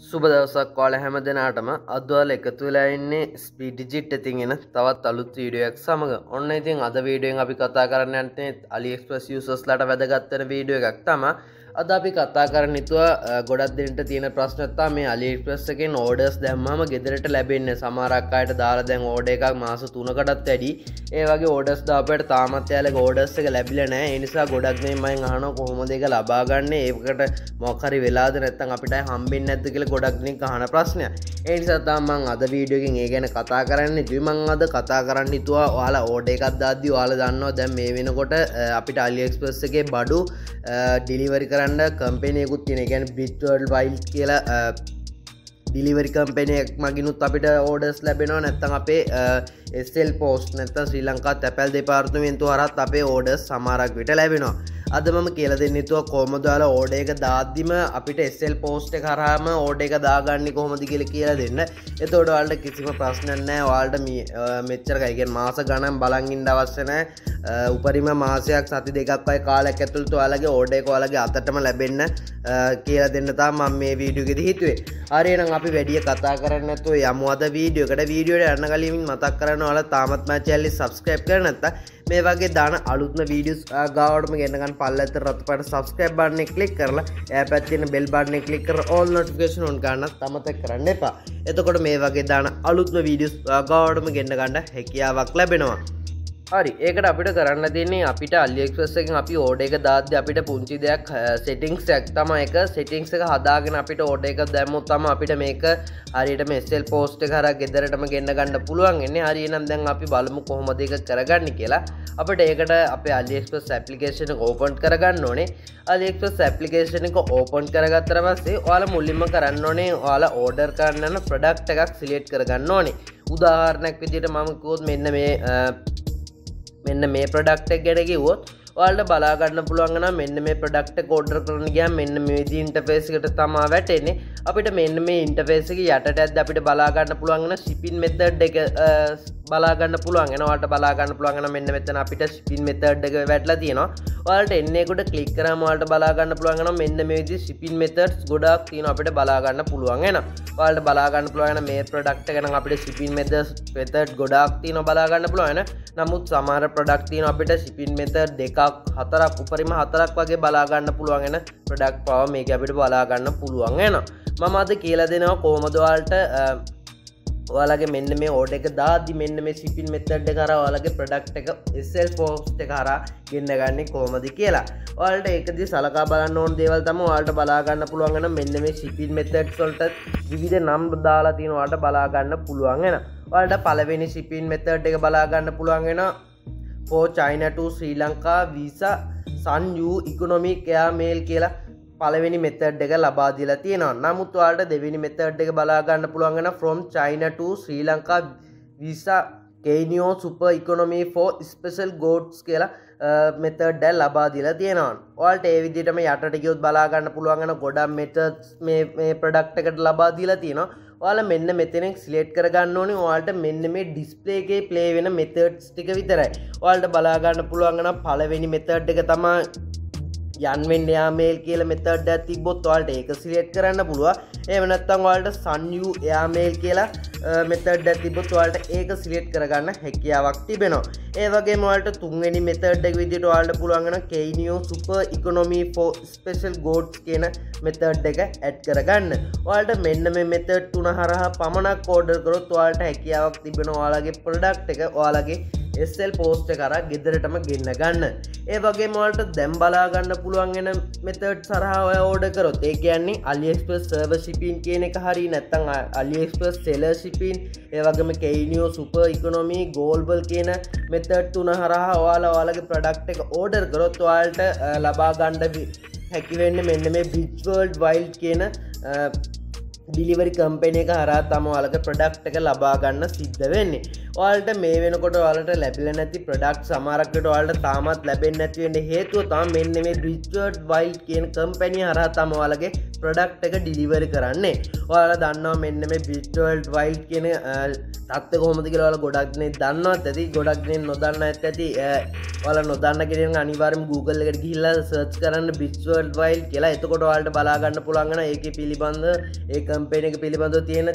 සුබ දවසක් ඔයාලා හැම දිනාටම අද ඔයාලා එකතු වෙලා ඉන්නේ ස්පීඩ් ඩිජිට් එකකින් එන තවත් අලුත් වීඩියෝ එකක් සමග. ඔන්න ඉතින් අද වීඩියෝ එකෙන් අපි කතා කරන්න යන්නේ AliExpress users ලාට වැදගත් වෙන වීඩියෝ එකක් තමයි. අද අපි කතා කරන්න හිතුවා ගොඩක් දෙනෙක්ට තියෙන ප්‍රශ්නයක් තමයි මේ AliExpress එකෙන් orders දැම්මම ගෙදරට ලැබෙන්නේ. සමහරක් අයට දාලා දැන් order එකක් මාස 3කටත් වැඩි. ඒ වගේ orders දාපුවට තාමත් යාලගේ orders එක ලැබිලා නැහැ. ඒ නිසා ගොඩක් දෙනෙක් මගෙන් අහනවා කොහොමද ඒක ලබා ගන්න. ඒකට මොකක් හරි වෙලාද නැත්නම් අපිට හම්බෙන්නේ නැද්ද කියලා ගොඩක් දෙනෙක් අහන ප්‍රශ්නයක්. ඒ නිසා තමයි මම අද වීඩියෝ එකෙන් ඒ ගැන කතා කරන්නේ. ඉතින් මම අද කතා කරන්න හිතුවා ඔයාලා order එකක් දාද්දි ඔයාලා දන්නවා දැන් මේ වෙනකොට අපිට AliExpress එකේ බඩු delivery කරන්න කම්පැනි එකකුත් තියෙනවා. ඒ කියන්නේ Bridgeworld Wild කියලා delivery company එකක් මගිනුත් අපිට orders ලැබෙනවා. නැත්නම් අපේ SL Post නැත්නම් ශ්‍රී ලංකා තැපැල් දෙපාර්තමේන්තුව හරහත් අපේ orders සමහරක් විට ලැබෙනවා. අද මම කියලා දෙන්න හිතුවා කොහොමද ඔයාලා order එක දාද්දිම අපිට SL Post එක හරහාම order එක දාගන්නේ කොහොමද කියලා දෙන්න. එතකොට ඔයාලට කිසිම ප්‍රශ්නයක් නැහැ. ඔයාලට මෙච්චර කියන්නේ මාස ගණන් බලන් ඉන්න අවශ්‍ය නැහැ. උපරිම මාසයක් සති දෙකක් වගේ කාලයක් ඇතුළත ඔයාලගේ order එක ඔයාලගේ අතටම ලැබෙන්න කියලා දෙන්න තමයි මම මේ වීඩියෝ එකේදී හිතුවේ. හරි එහෙනම් අපි වැඩි කතා කරන්නේ නැතුව යමු අද වීඩියෝ එකට. වීඩියෝ එකට යන්න කලින් මතක් කරන්න ඔයාලා තාමත් මගේ channel එක subscribe කරලා නැත්නම් මේ වගේ දාන අලුත්ම වීඩියෝස් ගාවටම ගෙන්න ගන්න පල්ලෙත් රතු පාට subscribe button එක click කරලා එහා පැත්තේ තියෙන bell button එක click කරලා all notification on ගන්නත් අමතක කරන්න එපා. එතකොට මේ වගේ දාන අලුත්ම වීඩියෝස් ගාවටම ගෙන්න ගන්න හැකියාවක් ලැබෙනවා. හරි ඒකට අපිට කරන්න තියෙන්නේ අපිට AliExpress එකෙන් අපි order එක දාද්දි අපිට පුංචි දෙයක් settings එකක් තමයි ඒක settings එක හදාගෙන අපිට order එක දැම්මොත් තමයි අපිට මේක හරියටම SL Post එක හරහා ගෙදරටම ගෙන්න ගන්න පුළුවන් වෙන්නේ. හරි එහෙනම් දැන් අපි බලමු කොහොමද ඒක කරගන්නේ කියලා. අපිට ඒකට අපේ AliExpress application එක open කරගන්න ඕනේ. AliExpress application එක open කරගත්තට පස්සේ ඔයාලා මුලින්ම කරන්න ඕනේ ඔයාලා order කරන්න යන product එකක් select කරගන්න ඕනේ. උදාහරණයක් විදිහට මම කිව්වොත් මෙන්න මේ ප්‍රොඩක්ට් එක ගැන කිව්වොත් ඔයාලට බලා ගන්න පුළුවන් නම් මෙන්න මේ ප්‍රොඩක්ට් එක ඕඩර් කරන්න ගියාම මෙන්න මේ විදිහේ ඉන්ටර්ෆේස් එකට තමයි වැටෙන්නේ. අපිට මෙන්න මේ ඉන්ටර්ෆේස් එක යටට ඇද්ද අපිට බලා ගන්න පුළුවන් වෙන shipping method එක බලා ගන්න පුළුවන් වෙනවා. ඔයාලට බලා ගන්න පුළුවන් නම් මෙන්න මෙතන අපිට shipping method එක වැටලා තියෙනවා. ඔයාලට එන්නේ කොට click කරාම ඔයාලට බලා ගන්න පුළුවන් වෙනවා මෙන්න මේ විදිහේ shipping methods ගොඩාක් තියෙනවා අපිට බලා ගන්න පුළුවන් වෙනවා. ඔයාලට බලා ගන්න පුළුවන් වෙන මේ ප්‍රොඩක්ට් එක නම් අපිට shipping method ගොඩාක් තියෙනවා බලා ගන්න පුළුවන් වෙන. නමුත් සමහර ප්‍රොඩක්ට් තියෙනවා අපිට shipping method දෙකක් හතරක් උපරිම හතරක් වගේ බලා ගන්න පුළුවන් වෙන ප්‍රොඩක්ට් පව මේක අපිට බලා ගන්න පුළුවන් වෙනවා. මම අද කියලා දෙනවා කොහොමද ඔයාලගේ මෙන්න මේ order එක දාද්දි මෙන්න මේ shipping method එක හරහා ඔයාලගේ product එක SL Post එක හරහා ගෙන්න ගන්නේ කොහොමද කියලා. ඔයාලට ඒකදී සලකා බලන්න ඕන දේවල් තමයි ඔයාලට බලා ගන්න පුළුවන් වෙන මෙන්න මේ shipping methods වලට විවිධ නම් දාලා තියෙනවා ඔයාලට බලා ගන්න පුළුවන් වෙනවා. ඔයාලට පළවෙනි shipping method එක බලා ගන්න පුළුවන් වෙනවා for China to Sri Lanka visa Sun U economic air mail කියලා පළවෙනි method එක ලබා දීලා තියෙනවා. නමුත් ඔයාලට දෙවෙනි method එක බලා ගන්න පුළුවන් වෙන from China to Sri Lanka visa Kenyo super economy for special goods කියලා method එක ලබා දීලා තියෙනවා. ඔයාලට ඒ විදිහටම යටට ගියොත් බලා ගන්න පුළුවන් වෙන ගොඩක් methods මේ product එකට ලබා දීලා තියෙනවා. ඔයාලා මෙන්න මෙතනින් select කරගන්න ඕනේ ඔයාලට මෙන්න මේ display එකේ play වෙන methods ටික විතරයි. ඔයාලට බලා ගන්න පුළුවන් නම් පළවෙනි method එක තමයි යන්වෙන් එයා මේල් කියලා method එකක් තිබ්බොත් ඔයාලට ඒක select කරන්න පුළුවන්. එහෙම නැත්නම් ඔයාලට Sun U එයා මේල් කියලා method එකක් තිබ්බොත් ඔයාලට ඒක select කරගන්න හැකියාවක් තිබෙනවා. ඒ වගේම ඔයාලට තුන්වෙනි method එක විදිහට ඔයාලට පුළුවන් වෙන Kenyo super economy for special goods කියන method එක add කරගන්න. ඔයාලට මෙන්න මේ method තුන හරහා පමණක් order කරොත් ඔයාලට හැකියාවක් තිබෙනවා ඔයාලගේ product එක ඔයාලගේ SL Post එක කරා ගෙදරටම ගෙන්න ගන්න. ඒ වගේම ඔයාලට දැන් බලා ගන්න පුළුවන් වෙන methods හරහා ඔයා order කරොත් ඒ කියන්නේ AliExpress server shipping කියන එක හරිය නැත්නම් AliExpress seller shipping ඒ වගේම Kenyo super economy global කියන method තුන හරහා ඔයාලගේ product එක order කරොත් ඔයාලට ලබා ගන්න හැකි වෙන්නේ මෙන්න මේ Bridgeworld Wild කියන delivery company එක හරහා තමයි ඔයාලගේ product එක ලබා ගන්න සිද්ධ වෙන්නේ. ඔයාලට මේ වෙනකොට ඔයාලට ලැබිලා නැති product සමහරක් විට ඔයාලට තාමත් ලැබෙන්නේ නැති වෙන්න හේතුව තමයි මෙන්න මේ Bridgeworld Wild කියන company හරහා තමයි ඔයාලගේ ප්‍රොඩක්ට් එක ඩිලිවර් කරන්නේ. ඔයාලා දන්නවා මෙන්න මේ Bitworld Wild කියන තත්ත්වය කොහොමද කියලා ඔයාලා ගොඩක් දෙනෙක් දන්නවත් ඇති. ගොඩක් දෙනෙක් නොදන්න ඇති. ඔයාලා නොදන්න කෙනෙක් අනිවාර්යයෙන්ම Google එකට ගිහිල්ලා search කරන්න Bitworld Wild කියලා. එතකොට ඔයාලට බලා ගන්න පුළුවන් වෙනවා ඒකේ පිළිබඳ ඒ කම්පැනි එක පිළිබඳව තියෙන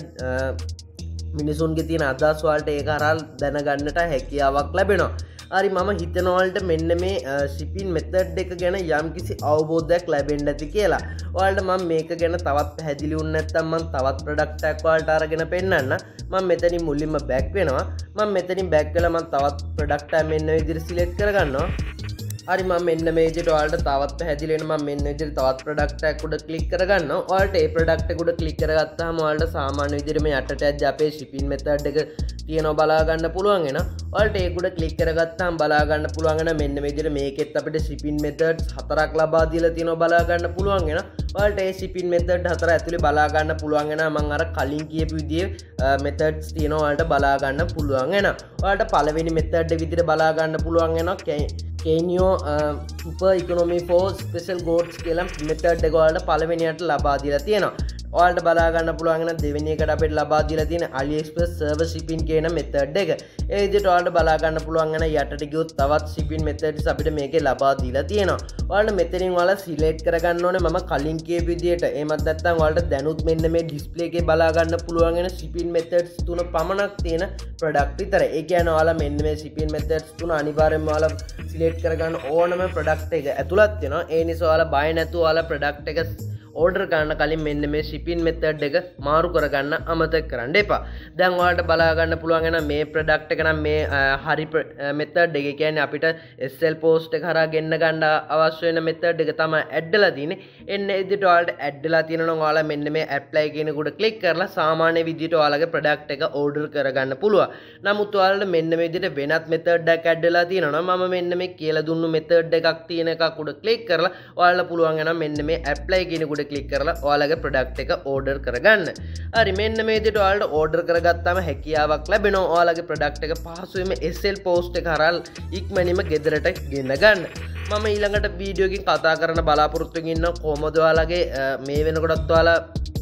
මිනිසුන්ගේ තියෙන අදහස් වලට ඒක හරහා දැනගන්නට හැකියාවක් ලැබෙනවා. හරි මම හිතනවලට මෙන්න මේ shipping method එක ගැන යම්කිසි අවබෝධයක් ලැබෙන්න ඇති කියලා. ඔයාලට මම මේක ගැන තවත් පැහැදිලි වුණ නැත්නම් මම තවත් product එකක් ඔයාලට අරගෙන පෙන්නන්න. මම මෙතනින් මුලින්ම back වෙනවා. මම මෙතනින් back වෙලා මම තවත් product එකක් මෙන්න මේ විදිහට select කරගන්නවා. හරි මම මෙන්න මේ විදිහට ඔයාලට තවත් පැහැදිලි වෙන මම මෙන්න විදිහට තවත් ප්‍රොඩක්ට් එකක් උඩ ක්ලික් කරගන්නවා. ඔයාලට ඒ ප්‍රොඩක්ට් එක උඩ ක්ලික් කරගත්තාම ඔයාලට සාමාන්‍ය විදිහට මේ යටට ඇද්ද අපේ shipping method එක තියෙනවා බලා ගන්න පුළුවන් වෙනවා. ඔයාලට ඒක උඩ ක්ලික් කරගත්තාම බලා ගන්න පුළුවන් වෙනවා මෙන්න මේ විදිහට මේකෙත් අපිට shipping methods 4ක් ලබා දීලා තියෙනවා බලා ගන්න පුළුවන් වෙනවා. ඔයාලට ඒ shipping method 4 ඇතුලේ බලා ගන්න පුළුවන් වෙනවා මම අර කලින් කියපු විදිහේ methods තියෙනවා ඔයාලට බලා ගන්න පුළුවන් වෙනවා. ඔයාලට පළවෙනි method එක විදිහට බලා ගන්න පුළුවන් වෙනවා Kenyo super economy for special goods කියලා method එක වලට පළවෙනියට ලබා දීලා තියෙනවා. ඔයාලට බලා ගන්න පුළුවන් වෙන දෙවෙනි එකට අපිට ලබා දීලා තියෙන AliExpress server shipping කියන method එක. ඒ විදිහට ඔයාලට බලා ගන්න පුළුවන් වෙන යටට ගියොත් තවත් shipping methods අපිට මේකේ ලබා දීලා තියෙනවා. ඔයාලට මෙතනින් ඔයාලා select කරගන්න ඕනේ මම කලින් කියපු විදිහට. එහෙමත් නැත්නම් ඔයාලට දැනුත් මෙන්න මේ display එකේ බලා ගන්න පුළුවන් වෙන shipping methods තුන පමණක් තියෙන product විතරයි. ඒ කියන්නේ ඔයාලා මෙන්න මේ shipping methods තුන අනිවාර්යයෙන්ම ඔයාලා select කරගන්න ඕනම product එක ඇතුළත් වෙනවා. ඒ නිසා ඔයාලා බය නැතුව ඔයාලා product එක order කරන්න කලින් මෙන්න මේ shipping method එක මාරු කරගන්න අමතක කරන්න එපා. දැන් ඔයාලට බලා ගන්න පුළුවන් වෙන මේ product එක නම් මේ හරි method එක. කියන්නේ අපිට SL post එක හරහා ගෙන්න ගන්න අවශ්‍ය වෙන method එක තමයි add වෙලා තියෙන්නේ. එන්න විදිහට ඔයාලට add වෙලා තියෙනවා නම් ඔයාලා මෙන්න මේ apply කියන උඩ click කරලා සාමාන්‍ය විදිහට ඔයාලගේ product එක order කරගන්න පුළුවන්. නමුත් ඔයාලට මෙන්න මේ විදිහට වෙනත් method එකක් add වෙලා තියෙනවා නම් මම මෙන්න මේ කියලා දුන්නු method එකක් තියෙන එකක් උඩ click කරලා ඔයාලට පුළුවන් වෙනවා මෙන්න මේ apply කියන උඩ click කරලා ඔයාලගේ product එක order කරගන්න. හරි මෙන්න මේ විදිහට ඔයාලට order කරගත්තාම හැකියාවක් ලැබෙනවා ඔයාලගේ product එක පහසුවෙන්ම SL post එක හරහා ඉක්මනින්ම ගෙදරට ගෙන්න ගන්න. මම ඊළඟට වීඩියෝ එකකින් කතා කරන්න බලාපොරොත්තු වෙමින් ඉන්නවා කොහොමද ඔයාලගේ මේ වෙනකොටත් ඔයාලා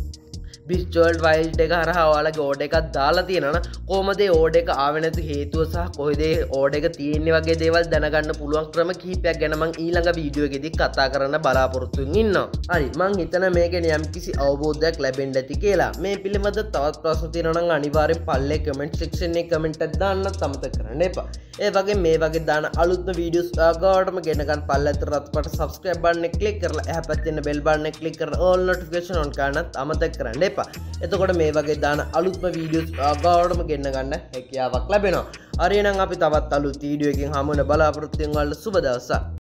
Bitworld Wild එක හරහා ඔයාලගේ order එකක් දාලා තියෙනවා කොහොමද ඒ order එක ආවෙ නැති හේතුව සහ කොහෙද ඒ order එක තියෙන්නේ වගේ දේවල් දැනගන්න පුළුවන් ක්‍රම කිහිපයක් ගැන මම ඊළඟ වීඩියෝ එකේදී කතා කරන්න බලාපොරොත්තු වෙමින් ඉන්නවා. හරි මම හිතනවා මේ ගැන යම්කිසි අවබෝධයක් ලැබෙන්න ඇති කියලා. මේ පිළිබඳව තවත් ප්‍රශ්න තියෙනවා නම් අනිවාර්යෙන් පල්ලේ comment section එකේ comment එකක් දාන්නත් අමතක කරන්න එපා. ඒ වගේ මේ වගේ දාන අලුත්ම වීඩියෝස් ආගාටම ගෙන ගන්න පල්ලෙත් රත්පට subscribe button එක click කරලා එහා පැත්තේ ඉන්න bell button එක click කරලා all notification on කරන්නත් අමතක කරන්න එපා. එතකොට මේ වගේ දාන අලුත්ම වීඩියෝස් ආගාටම ගෙන්න ගන්න හැකියාවක් ලැබෙනවා. හරි එහෙනම් අපි තවත් අලුත් වීඩියෝ එකකින් හමු වෙන බලාපොරොත්තු වෙන වල සුබ දවසක්.